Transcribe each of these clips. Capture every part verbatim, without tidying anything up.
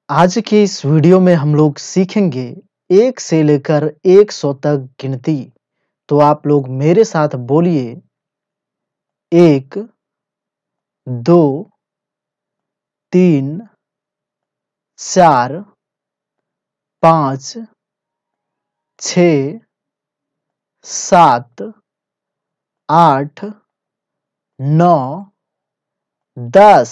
आज के इस वीडियो में हम लोग सीखेंगे एक से लेकर एक सौ तक गिनती। तो आप लोग मेरे साथ बोलिए एक, दो, तीन, चार, पाँच, छ, सात, आठ, नौ, दस,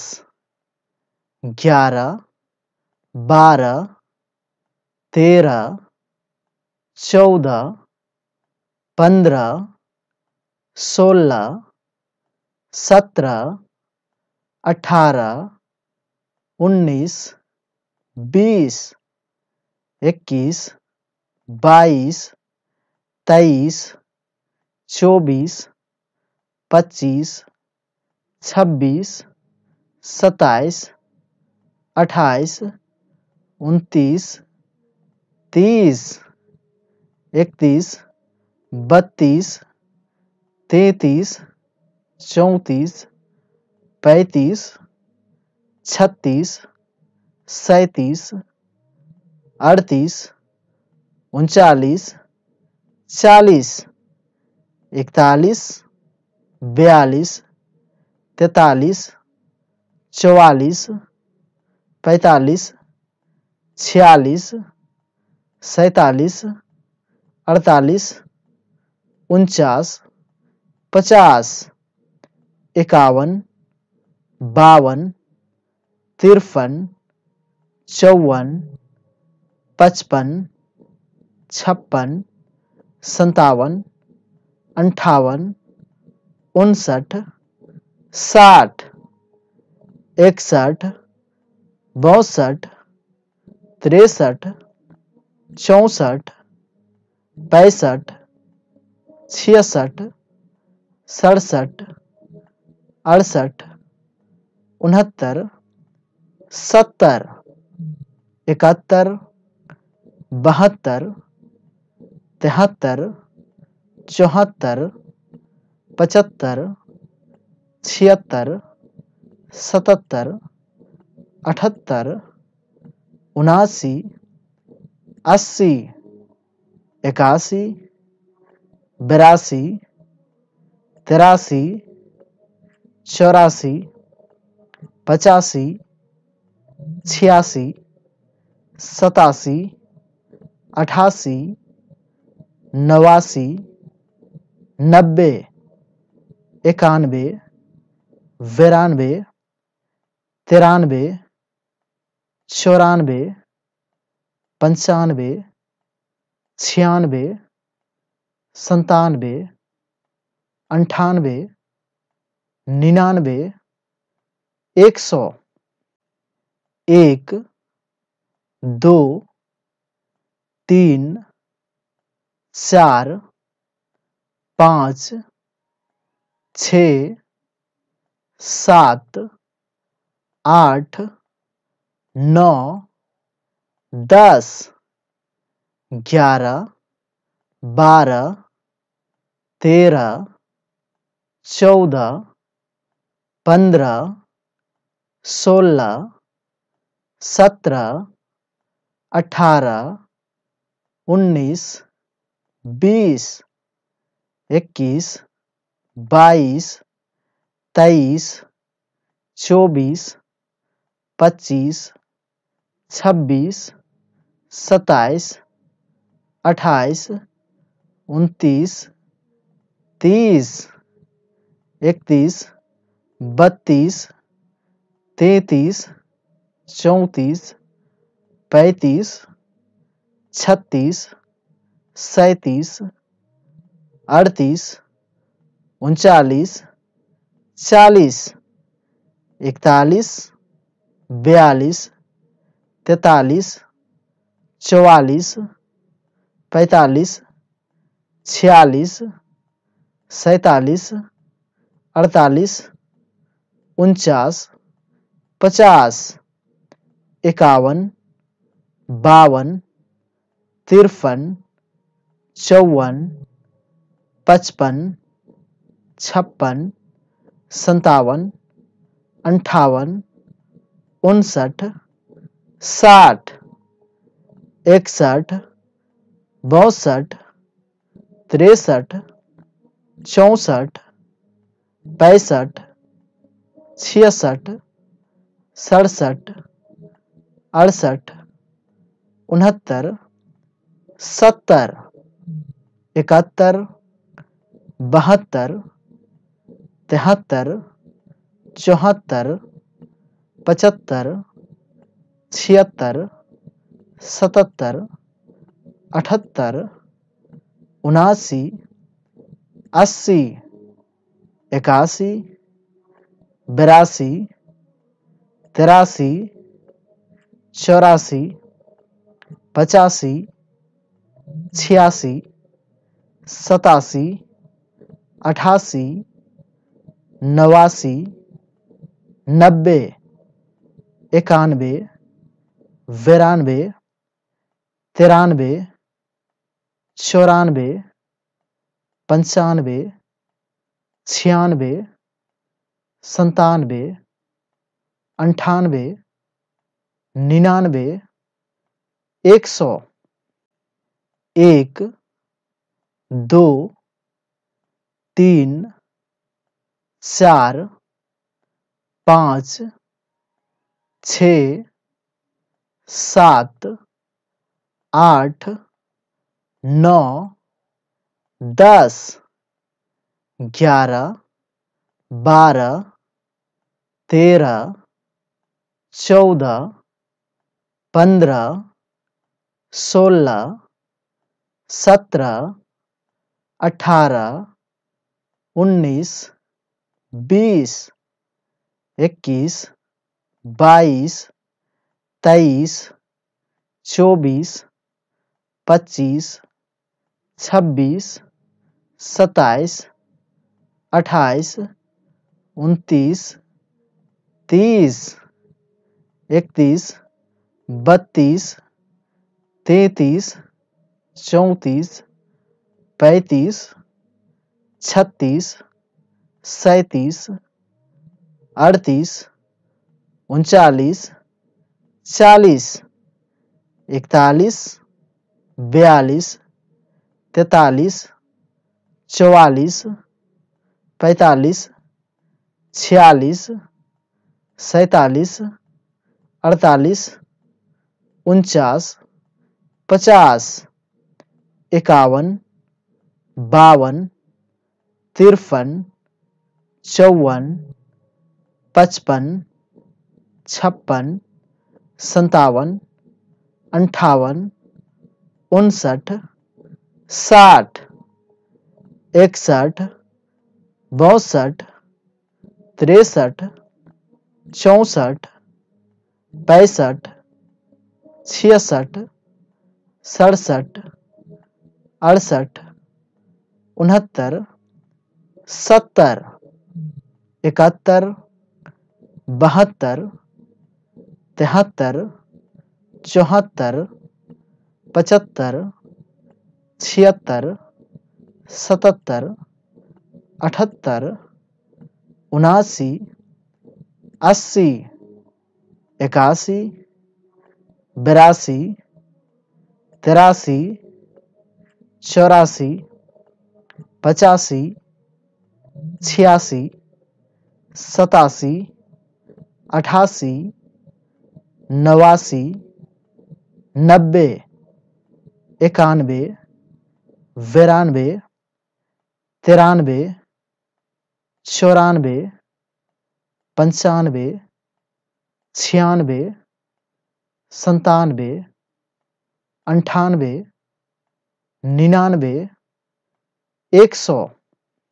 ग्यारह, बारह, तेरह, चौदह, पंद्रह, सोलह, सत्रह, अठारह, उन्नीस, बीस, इक्कीस, बाईस, तेईस, चौबीस, पच्चीस, छब्बीस, सत्ताईस, अट्ठाईस, उनतीस, तीस, इकतीस, बत्तीस, तैंतीस, चौंतीस, पैंतीस, छत्तीस, सैंतीस, अड़तीस, उनचालीस, चालीस, इकतालीस, बयालीस, तैंतालीस, चौवालीस, पैंतालीस, छियालीस, सैंतालीस, अड़तालीस, उनचास, पचास, इक्यावन, बावन, तिरपन, चौवन, पचपन, छप्पन, सत्तावन, अंठावन, उनसठ, साठ, इकसठ, बासठ, तिरसठ, चौसठ, पैंसठ, छियासठ, सड़सठ, अड़सठ, उनहत्तर, सत्तर, इकहत्तर, बहत्तर, तिहत्तर, चौहत्तर, पचहत्तर, छिहत्तर, सतहत्तर, अठहत्तर, उनासी, अस्सी, इक्यासी, बिरासी, तिरासी, चौरासी, पचासी, छियासी, सतासी, अठासी, नवासी, नब्बे, इक्यानवे, बिरानवे, तिरानवे, चौरानवे, पंचानवे, छियानवे, संतानवे, अंठानवे, निन्यानवे, एक सौ। एक, दो, तीन, चार, पाँच, छ, सात, आठ, नौ, दस, ग्यारह, बारह, तेरह, चौदह, पंद्रह, सोलह, सत्रह, अठारह, उन्नीस, बीस, इक्कीस, बाईस, तेईस, चौबीस, पच्चीस, छब्बीस, सत्ताईस, अट्ठाईस, उनतीस, तीस, इकतीस, बत्तीस, तैंतीस, चौंतीस, पैंतीस, छत्तीस, सैंतीस, अड़तीस, उनचालीस, चालीस, इकतालीस, बयालीस, तैंतालीस, चौवालीस, पैंतालीस, छियालीस, सैंतालीस, अड़तालीस, उनचास, पचास, इक्यावन, बावन, तिरपन, चौवन, पचपन, छप्पन, सत्तावन, अंठावन, उनसठ, साठ, इकसठ, बासठ, तिरसठ, चौसठ, पैंसठ, छियासठ, सड़सठ, अड़सठ, उनहत्तर, सत्तर, इकहत्तर, बहत्तर, तिहत्तर, चौहत्तर, पचहत्तर, छिहत्तर, सतहत्तर, अठहत्तर, उनासी, अस्सी, इक्यासी, बिरासी, तिरासी, चौरासी, पचासी, छियासी, सतासी, अठासी, नवासी, नब्बे, इक्यानवे, बिरानवे, तिरानवे, चौरानवे, पंचानवे, छियानवे, संतानवे, अंठानवे, निन्यानवे, एक सौ। एक, दो, तीन, चार, पाँच, छः, सात, आठ, नौ, दस, ग्यारह, बारह, तेरह, चौदह, पंद्रह, सोलह, सत्रह, अठारह, उन्नीस, बीस, इक्कीस, बाईस, तेईस, चौबीस, पच्चीस, छब्बीस, सत्ताईस, अट्ठाईस, उनतीस, तीस, इकतीस, बत्तीस, तैंतीस, चौंतीस, पैंतीस, छत्तीस, सैंतीस, अड़तीस, उनचालीस, चालीस, इकतालीस, बयालीस, तैंतालीस, चौवालीस, पैंतालीस, छियालीस, सैंतालीस, अड़तालीस, उनचास, पचास, इक्यावन, बावन, तिरपन, चौवन, पचपन, छप्पन, संतावन, अंठावन, उनसठ, साठ, इकसठ, बासठ, तिरसठ, चौसठ, पैंसठ, छियासठ, सड़सठ, अड़सठ, उनहत्तर, सत्तर, इकहत्तर, बहत्तर, तिहत्तर, चौहत्तर, पचहत्तर, छिहत्तर, सतहत्तर, अठहत्तर, उनासी, अस्सी, इक्यासी, बिरासी, तिरासी, चौरासी, पचासी, छियासी, सतासी, अठासी, नवासी, नब्बे, इक्यानवे, बिरानवे, तिरानवे, चौरानवे, पंचानवे, छियानवे, संतानवे, अंठानवे, निन्यानवे, एक सौ।